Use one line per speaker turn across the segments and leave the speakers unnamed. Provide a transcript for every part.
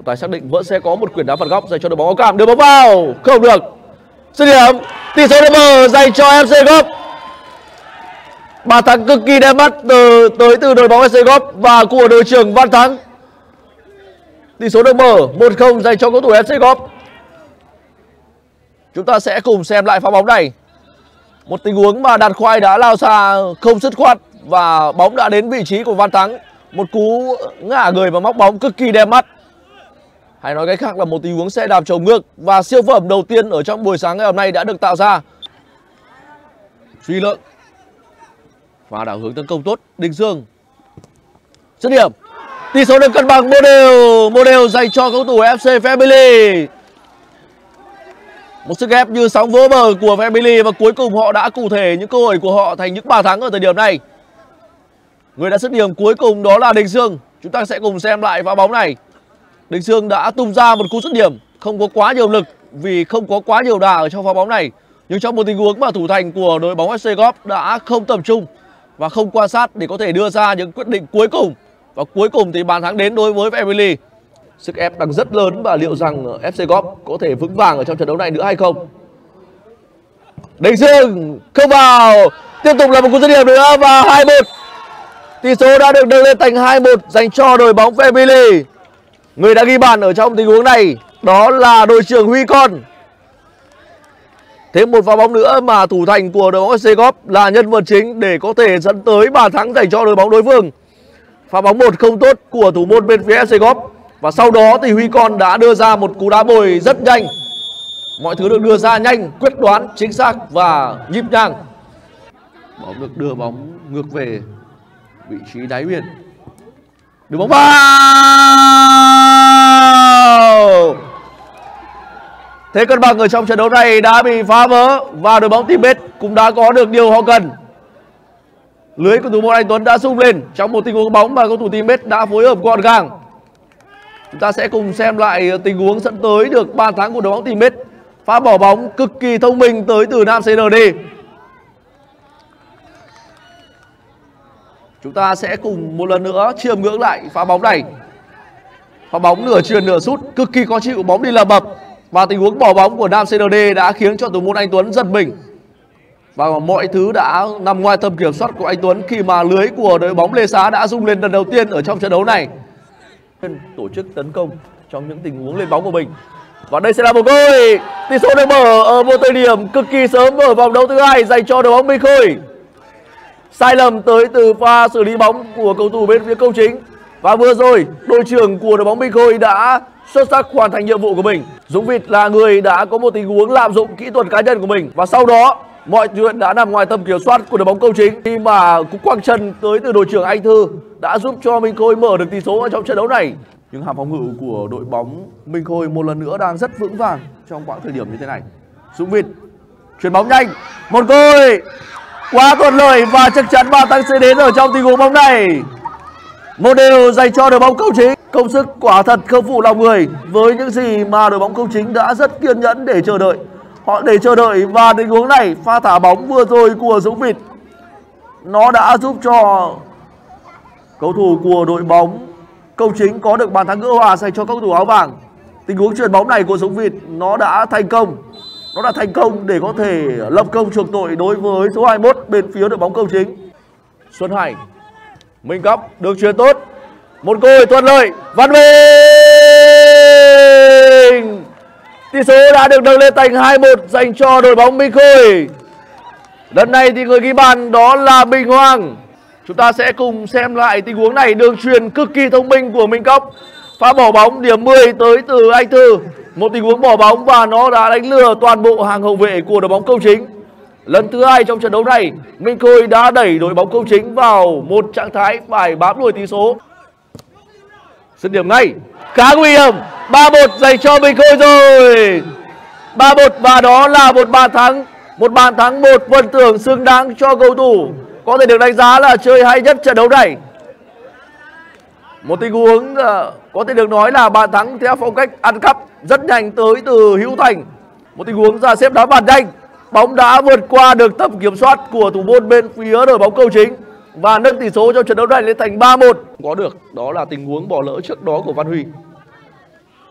Trọng Tài xác định vẫn sẽ có một quyền đá phạt góc dành cho đội bóng áo cam. Đưa bóng vào, không được. Dứt điểm, tỷ số được mở dành cho FC Golf. Bàn thắng cực kỳ đẹp mắt tới từ đội bóng FC Golf và của đội trưởng Văn Thắng. Tỷ số được mở 1-0 dành cho cầu thủ FC Golf. Chúng ta sẽ cùng xem lại pha bóng này. Một tình huống mà Đạt Khoai đã lao xa không dứt khoát và bóng đã đến vị trí của Văn Thắng. Một cú ngả người và móc bóng cực kỳ đẹp mắt. Hay nói cách khác là một tình huống xe đạp chồng ngược và siêu phẩm đầu tiên ở trong buổi sáng ngày hôm nay đã được tạo ra. Duy Lượng và đảo hướng tấn công tốt. Đình Dương dứt điểm. Tỷ số được cân bằng một đều dành cho cầu thủ FC Family. Một sức ép như sóng vỗ bờ của Family và cuối cùng họ đã cụ thể những cơ hội của họ thành những bàn thắng ở thời điểm này. Người đã dứt điểm cuối cùng đó là Đình Dương. Chúng ta sẽ cùng xem lại pha bóng này. Đình Dương đã tung ra một cú dứt điểm không có quá nhiều lực vì không có quá nhiều đà ở trong pha bóng này. Nhưng trong một tình huống mà thủ thành của đội bóng FC Golf đã không tập trung và không quan sát để có thể đưa ra những quyết định cuối cùng. Và cuối cùng thì bàn thắng đến đối với Family. Sức ép đang rất lớn và liệu rằng FC Golf có thể vững vàng ở trong trận đấu này nữa hay không? Đình Dương không vào. Tiếp tục là một cú dứt điểm nữa và 2-1. Tỷ số đã được nâng lên thành 2-1 dành cho đội bóng Family. Người đã ghi bàn ở trong tình huống này đó là đội trưởng Huy Con. Thêm một pha bóng nữa mà thủ thành của đội bóng FC Golf là nhân vật chính để có thể dẫn tới bàn thắng dành cho đội bóng đối phương. Pha bóng 1 không tốt của thủ môn bên phía FC Golf. Và sau đó thì Huy Con đã đưa ra một cú đá bồi rất nhanh. Mọi thứ được đưa ra nhanh, quyết đoán, chính xác và nhịp nhàng. Bóng được đưa bóng ngược về vị trí đáy biên. Đưa bóng vào. Thế cân bằng ở trong trận đấu này đã bị phá vỡ và đội bóng Teammate cũng đã có được điều họ cần. Lưới của thủ môn Anh Tuấn đã rung lên trong một tình huống bóng mà cầu thủ Teammate đã phối hợp gọn gàng. Chúng ta sẽ cùng xem lại tình huống dẫn tới được bàn thắng của đội bóng Teammate. Pha bỏ bóng cực kỳ thông minh tới từ nam CND. Chúng ta sẽ cùng một lần nữa chiêm ngưỡng lại pha bóng này. Pha bóng nửa chuyền nửa sút cực kỳ khó chịu, bóng đi lầm bập. Và tình huống bỏ bóng của nam CND đã khiến cho thủ môn Anh Tuấn giật mình. Và mọi thứ đã nằm ngoài tầm kiểm soát của Anh Tuấn khi mà lưới của đội bóng Lê Xá đã rung lên lần đầu tiên ở trong trận đấu này. Tổ chức tấn công trong những tình huống lên bóng của mình. Và đây sẽ là một gol. Tỷ số được mở ở một thời điểm cực kỳ sớm ở vòng đấu thứ hai dành cho đội bóng Minh Khôi. Sai lầm tới từ pha xử lý bóng của cầu thủ bên phía công chính. Và vừa rồi đội trưởng của đội bóng Minh Khôi đã xuất sắc hoàn thành nhiệm vụ của mình. Dũng Vịt là người đã có một tình huống lạm dụng kỹ thuật cá nhân của mình. Và sau đó mọi chuyện đã nằm ngoài tầm kiểm soát của đội bóng công chính khi mà cú quăng chân tới từ đội trưởng Anh Thư đã giúp cho Minh Khôi mở được tỷ số ở trong trận đấu này. Nhưng hàng phòng ngự của đội bóng Minh Khôi một lần nữa đang rất vững vàng trong quãng thời điểm như thế này. Dũng Vịt chuyền bóng nhanh, một gol quá thuận lợi và chắc chắn bàn thắng sẽ đến ở trong tình huống bóng này. Một đều dành cho đội bóng công chính. Công sức quả thật không phụ lòng người với những gì mà đội bóng công chính đã rất kiên nhẫn để chờ đợi. Họ để chờ đợi và tình huống này, pha thả bóng vừa rồi của Dũng Vịt nó đã giúp cho cầu thủ của đội bóng công chính có được bàn thắng gỡ hòa dành cho cầu thủ áo vàng. Tình huống chuyền bóng này của Dũng Vịt nó đã thành công. Nó đã thành công để có thể lập công chuộc tội đối với số 21 bên phía đội bóng công chính. Xuân Hải, Minh Cấp được chuyền tốt. Một gol thuận lợi. Văn Bình. Tỷ số đã được nâng lên thành 2-1 dành cho đội bóng Minh Khôi. Lần này thì người ghi bàn đó là Bình Hoàng. Chúng ta sẽ cùng xem lại tình huống này, đường chuyền cực kỳ thông minh của Minh Cốc. Pha bỏ bóng điểm 10 tới từ Anh Thư. Một tình huống bỏ bóng và nó đã đánh lừa toàn bộ hàng hậu vệ của đội bóng công chính. Lần thứ hai trong trận đấu này, Minh Khôi đã đẩy đội bóng công chính vào một trạng thái phải bám đuổi tỷ số. Dứt điểm ngay, khá nguy hiểm. 3-1 dành cho Minh Khôi rồi. 3-1 và đó là một bàn thắng. Một bàn thắng một phần thưởng xứng đáng cho cầu thủ có thể được đánh giá là chơi hay nhất trận đấu này. Một tình huống có thể được nói là bàn thắng theo phong cách ăn cắp rất nhanh tới từ Hữu Thành. Một tình huống ra xếp đá phạt nhanh. Bóng đã vượt qua được tầm kiểm soát của thủ môn bên phía đội bóng công chính và nâng tỷ số trong trận đấu này lên thành 3-1. Có được đó là tình huống bỏ lỡ trước đó của Văn Huy.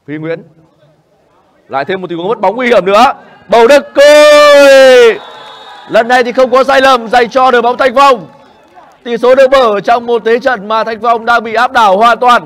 Huy Nguyễn lại thêm một tình huống mất bóng nguy hiểm nữa. Bầu Đức Côi lần này thì không có sai lầm dành cho đội bóng Thanh Phong. Tỷ số được mở trong một thế trận mà Thanh Phong đang bị áp đảo hoàn toàn.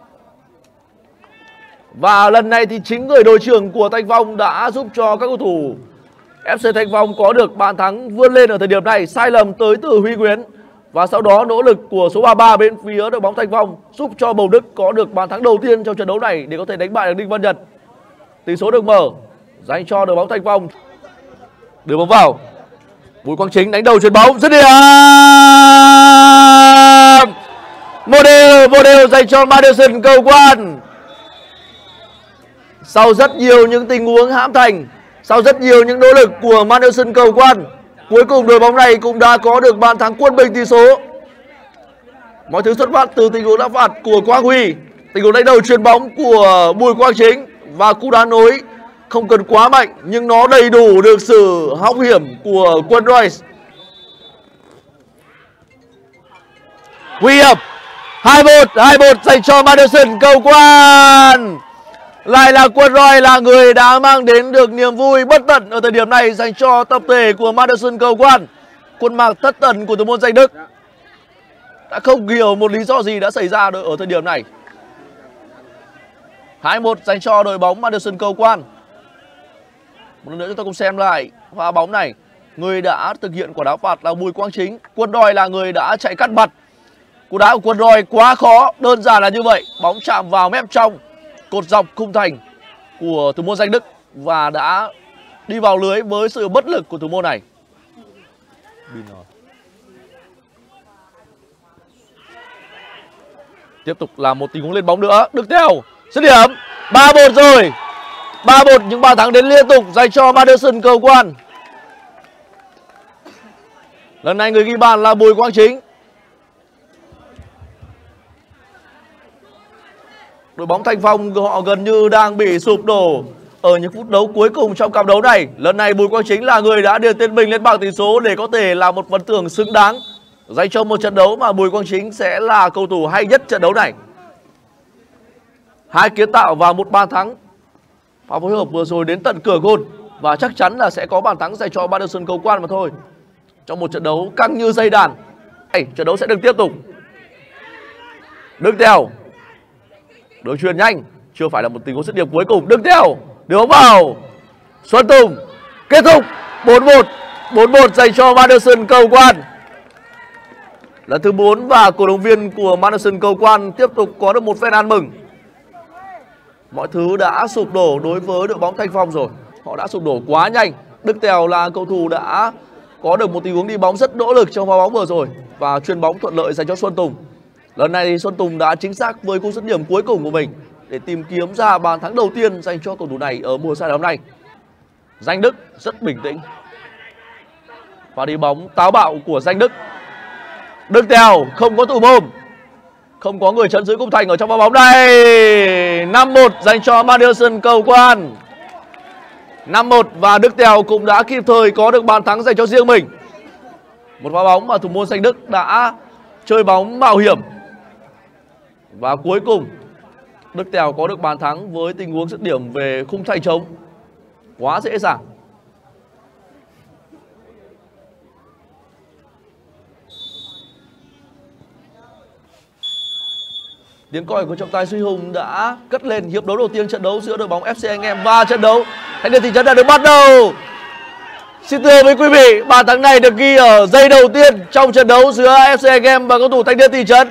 Và lần này thì chính người đội trưởng của Thanh Phong đã giúp cho các cầu thủ FC Thanh Phong có được bàn thắng vươn lên ở thời điểm này. Sai lầm tới từ Huy Nguyễn và sau đó nỗ lực của số 33 bên phía đội bóng Thanh Phong giúp cho Bầu Đức có được bàn thắng đầu tiên trong trận đấu này để có thể đánh bại được Đinh Văn Nhật. Tỷ số được mở dành cho đội bóng Thanh Phong. Đưa bóng vào. Bùi Quang Chính đánh đầu chuyền bóng dứt điểm. Model dành cho Madison cầu quan. Sau rất nhiều những tình huống hãm thành, sau rất nhiều những nỗ lực của Madison cầu quan, cuối cùng đội bóng này cũng đã có được bàn thắng quân bình tỷ số. Mọi thứ xuất phát từ tình huống đá phạt của Quang Huy, tình huống đánh đầu chuyền bóng của Bùi Quang Chính và cú đá nối không cần quá mạnh nhưng nó đầy đủ được sự hóc hiểm của quân Royce. Nguy hiểm. 2-1 dành cho Madison cầu quan. Lại là quân Royce là người đã mang đến được niềm vui bất tận ở thời điểm này dành cho tập thể của Madison cầu quan. Khuôn mặt thất thần của thủ môn Danh Đức đã không hiểu một lý do gì đã xảy ra ở thời điểm này. 2-1 dành cho đội bóng Madison cầu quan. Một lần nữa chúng ta cùng xem lại pha bóng này. Người đã thực hiện quả đá phạt là Bùi Quang Chính. Quân Royce là người đã chạy cắt mặt. Cú đá của quân Royce quá khó, đơn giản là như vậy. Bóng chạm vào mép trong cột dọc khung thành của thủ môn Danh Đức và đã đi vào lưới với sự bất lực của thủ môn này. Tiếp tục là một tình huống lên bóng nữa. Đức Theo dứt điểm. 3-1 rồi. 3-1 những bàn thắng đến liên tục dành cho Madison cầu quan. Lần này người ghi bàn là Bùi Quang Chính. Đội bóng Thanh Phong họ gần như đang bị sụp đổ ở những phút đấu cuối cùng trong cặp đấu này. Lần này Bùi Quang Chính là người đã đưa tên mình lên bảng tỷ số để có thể là một phần thưởng xứng đáng dành cho một trận đấu mà Bùi Quang Chính sẽ là cầu thủ hay nhất trận đấu này. 2 kiến tạo và 1 bàn thắng. Pha phối hợp vừa rồi đến tận cửa gôn và chắc chắn là sẽ có bàn thắng dành cho Madison cầu quan mà thôi. Trong một trận đấu căng như dây đàn. Trận đấu sẽ được tiếp tục. Đức Theo đường chuyền nhanh, chưa phải là một tình huống dứt điểm cuối cùng. Đức Theo đưa bóng vào. Xuân Tùng kết thúc 4-1 dành cho Madison cầu quan. Lần thứ 4 và cổ động viên của Madison cầu quan tiếp tục có được một phen ăn mừng. Mọi thứ đã sụp đổ đối với đội bóng Thanh Phong rồi. Họ đã sụp đổ quá nhanh. Đức Tèo là cầu thủ đã có được một tình huống đi bóng rất nỗ lực trong pha bóng vừa rồi và chuyền bóng thuận lợi dành cho Xuân Tùng. Lần này thì Xuân Tùng đã chính xác với cú dứt điểm cuối cùng của mình để tìm kiếm ra bàn thắng đầu tiên dành cho cầu thủ này ở mùa giải năm nay. Danh Đức rất bình tĩnh và đi bóng táo bạo của Danh Đức. Đức Tèo không có thủ môn, không có người chắn dưới khung thành ở trong pha bóng này. 5-1 dành cho Madison cầu quan. 5-1 và Đức Tèo cũng đã kịp thời có được bàn thắng dành cho riêng mình. Một pha bóng mà thủ môn Danh Đức đã chơi bóng mạo hiểm. Và cuối cùng Đức Tèo có được bàn thắng với tình huống dứt điểm về khung thành trống. Quá dễ dàng. Tiếng còi của trọng tài Duy Hùng đã cất lên hiệp đấu đầu tiên trận đấu giữa đội bóng FC Anh Em và trận đấu Thanh Niên Thị Trấn đã được bắt đầu. Xin thưa với quý vị, bàn thắng này được ghi ở giây đầu tiên trong trận đấu giữa FC Anh Em và cầu thủ Thanh Niên Thị Trấn.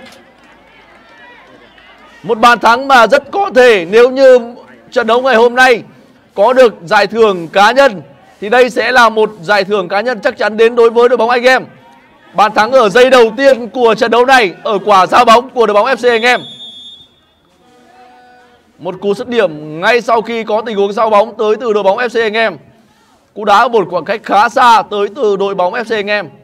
Một bàn thắng mà rất có thể nếu như trận đấu ngày hôm nay có được giải thưởng cá nhân thì đây sẽ là một giải thưởng cá nhân chắc chắn đến đối với đội bóng Anh Em. Bàn thắng ở giây đầu tiên của trận đấu này ở quả giao bóng của đội bóng FC Anh Em. Một cú dứt điểm ngay sau khi có tình huống giao bóng tới từ đội bóng FC Anh Em. Cú đá ở một khoảng cách khá xa tới từ đội bóng FC Anh Em.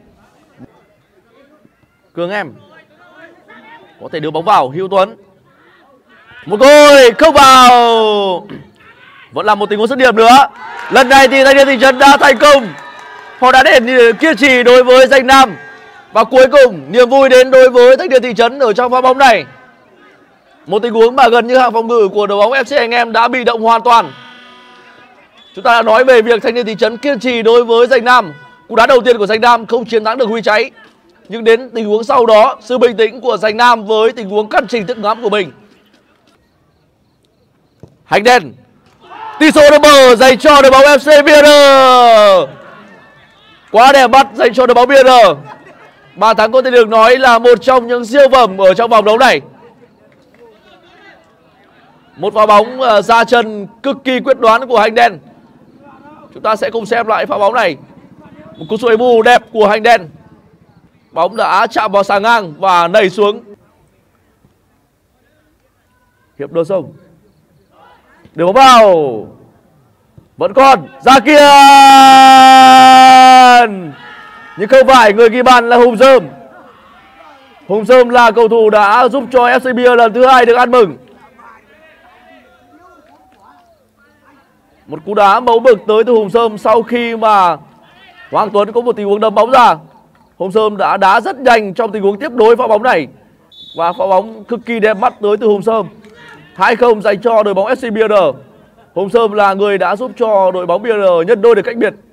Cường Em có thể đưa bóng vào. Hữu Tuấn, một gol không vào. Vẫn là một tình huống dứt điểm nữa. Lần này thì Thanh Niên Thị Trấn đã thành công. Họ đã để kiên trì đối với Danh Nam. Và cuối cùng niềm vui đến đối với Thanh Niên Thị Trấn ở trong pha bóng này. Một tình huống mà gần như hàng phòng ngự của đội bóng FC Anh Em đã bị động hoàn toàn. Chúng ta đã nói về việc Thanh niên Thị trấn kiên trì đối với Giành Nam. Cú đá đầu tiên của Giành Nam không chiến thắng được Huy Cháy. Nhưng đến tình huống sau đó, sự bình tĩnh của Giành Nam với tình huống căn chỉnh thức ngắm của mình. Hành đen. Tỷ số được mở dành cho đội bóng FC BR. Quá đẹp mắt dành cho đội bóng BR. Bàn thắng có thể được nói là một trong những siêu phẩm ở trong vòng đấu này. Một pha bóng ra chân cực kỳ quyết đoán của Hành đen. Chúng ta sẽ cùng xem lại pha bóng này. Một cú sút bù đẹp của Hành đen. Bóng đã chạm vào xà ngang và nảy xuống. Hiệp đôi sông. Đưa bóng vào. Vẫn còn Gia Kiên. Nhưng không phải, người ghi bàn là Hùng Dơm. Hùng Dơm là cầu thủ đã giúp cho FC BR lần thứ 2 được ăn mừng. Một cú đá mẫu mực tới từ Hùng Dơm sau khi mà Hoàng Tuấn có một tình huống đâm bóng ra. Hùng Dơm đã đá rất nhanh trong tình huống tiếp nối pha bóng này. Và pha bóng cực kỳ đẹp mắt tới từ Hùng Dơm. 2-0 dành cho đội bóng FC BR. Hùng Dơm là người đã giúp cho đội bóng BR nhân đôi được cách biệt.